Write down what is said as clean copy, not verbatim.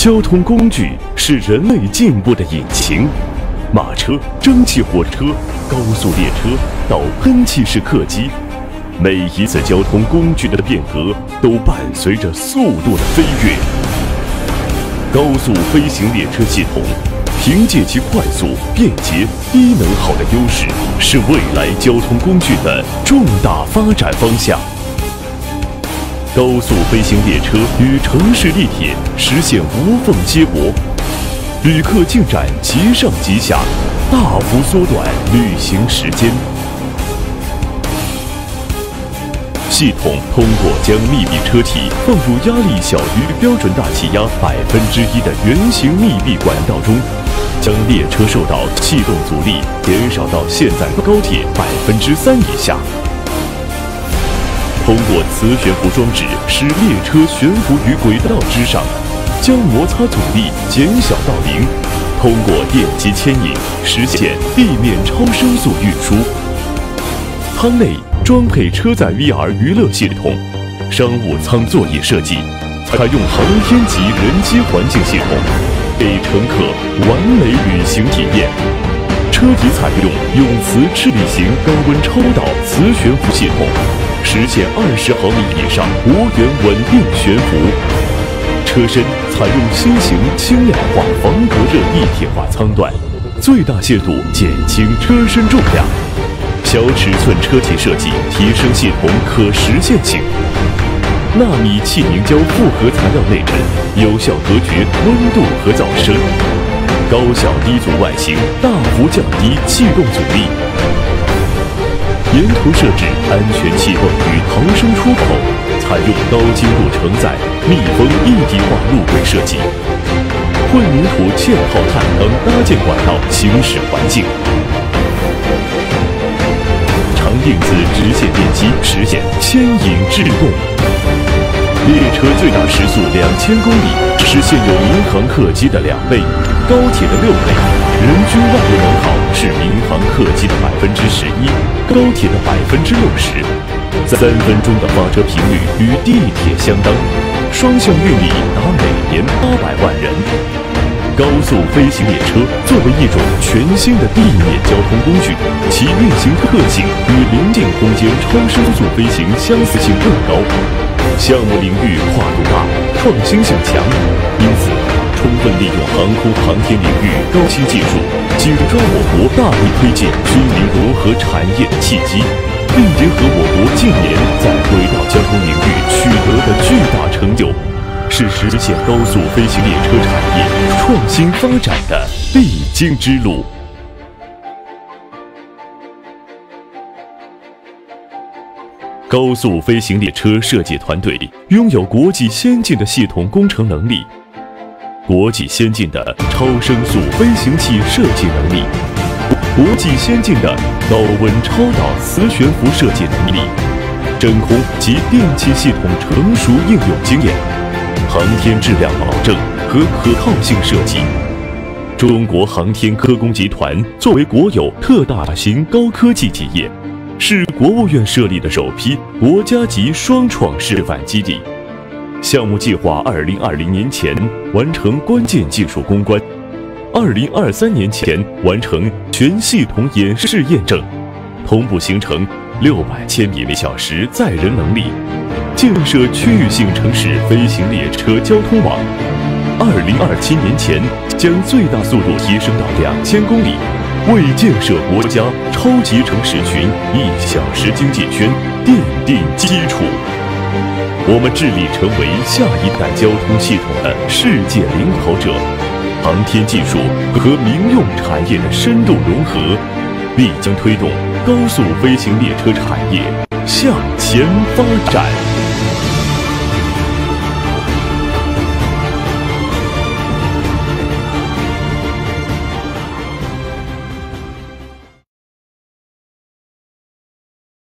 交通工具是人类进步的引擎，马车、蒸汽火车、高速列车到喷气式客机，每一次交通工具的变革都伴随着速度的飞跃。高速飞行列车系统凭借其快速、便捷、低能耗的优势，是未来交通工具的重大发展方向。高速飞行列车与城市地铁实现无缝接驳，旅客进站即上即下，大幅缩短旅行时间。系统通过将密闭车体放入压力小于标准大气压1%的圆形密闭管道中，将列车受到气动阻力减少到现在高铁3%以下。通过磁悬浮装置使列车悬浮于轨道之上，将摩擦阻力减小到0。通过电机牵引实现地面超声速运输。舱内装配车载 VR 娱乐系统，商务舱座椅设计采用航天级人机环境系统，给乘客完美旅行体验。车体采用永磁赤力型高温超导磁悬浮系统，实现20毫米以上无源稳定悬浮。车身采用新型氢氧化防隔热一体化舱段，最大限度减轻车身重量。小尺寸车体设计提升系统可实现性。纳米气凝胶复合材料内衬，有效隔绝温度和噪声。高效低阻外形大幅降低气动阻力。沿途设置安全气泵与逃生出口，采用高精度承载密封一体化路轨设计。混凝土嵌套碳钢搭建管道行驶环境。长硬子直线电机实现牵引制动。列车最大时速2000公里，是现有民航客机的2倍，高铁的6倍。人均万路能耗是民航客机的11%，高铁的60%。3分钟的发车频率与地铁相当，双向运力达每年800万人。高速飞行列车作为一种全新的地面交通工具，其运行特性与临近空间超声速飞行相似性更高，项目领域跨度大，创新性强，因此充分利用航空航天领域高新技术，紧抓我国大力推进军民融合产业的契机，并结合我国近年在轨道交通领域取得的巨大成就是实现高速飞行列车产业创新发展的必经之路。高速飞行列车设计团队拥有国际先进的系统工程能力，国际先进的超声速飞行器设计能力，国际先进的高温超导磁悬浮设计能力，真空及电气系统成熟应用经验，航天质量保证和可靠性设计。中国航天科工集团作为国有特大型高科技企业，是国务院设立的首批国家级双创示范基地。项目计划2020年前完成关键技术攻关，2023年前完成全系统演示验证，同步形成600千米每小时载人能力，建设区域性城市飞行列车交通网。2027年前将最大速度提升到2000公里，为建设国家超级城市群1小时经济圈奠定基础。我们致力成为下一代交通系统的世界领跑者，航天技术和民用产业的深度融合，必将推动高速飞行列车产业向前发展。